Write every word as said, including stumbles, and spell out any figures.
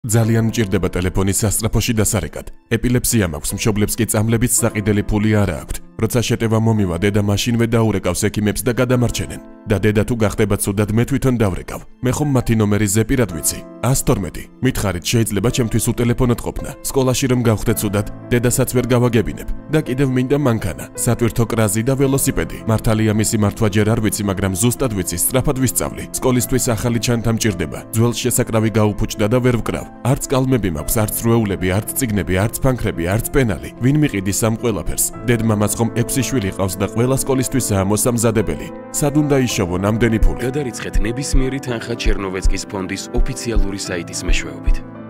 ძალიან მჭირდება ტელეფონის სასწრაფოში დასარეკად. ეპილეფსია მაქვს, მშობლებს კი წამლებით საყიდელი ფული არ აქვთ. როცა შეტევა მომივა, დედა მაშინვე დაურეკავს ექიმებს და გადამარჩენენ. და დედა თუ გახდება ცუდად, მე თვითონ დავრეკავ. მე ხომ მათი ნომერი ზეპირად ვიცი. ას თორმეტი. მითხარით, შეიძლება ჩემთვის უტელეფონოთ ყოფნა. სკოლაში რომ გავხდე ცუდად, დედასაც ვერ გავაგებინებ. და კიდევ მინდა მანქანა, სატვირთო კრაზი და ველოსიპედი. მართალია მისი მართვა ჯერ არ ვიცი, მაგრამ ზუსტად ვიცი, სწრაფად ვისწავლი. სკოლისთვის ახალი ჩანთა მჭირდება. ძველ შესაკრავი გაუფუჭდა და ვერ ვკრავ. არც კალმები მაქვს, არც რვეულები, არც წიგნები, არც ფანქრები, არც პენალი. ვინ მიყიდის ამ ყველაფერს? დედმამაც ხომ ექვსი შვილი ყავს და ყველა სკოლისთვისაა მოსამზადებელი. სად უნდა იშოვონ ამდენი ფული? გადარიცხეთ ნებისმიერი თანხა ჩერნოვეცკის ფონდის ოფიციალური საიტის მეშვეობით.